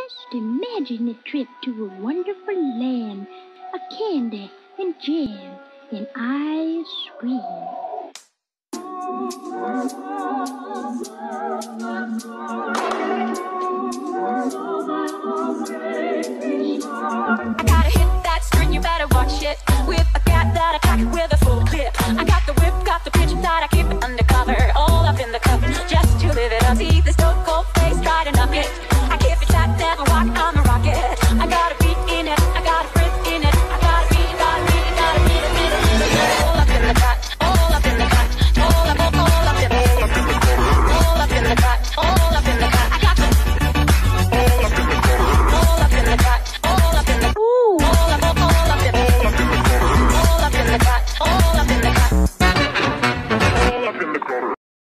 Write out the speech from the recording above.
Just imagine a trip to a wonderful land of candy and jam and ice cream.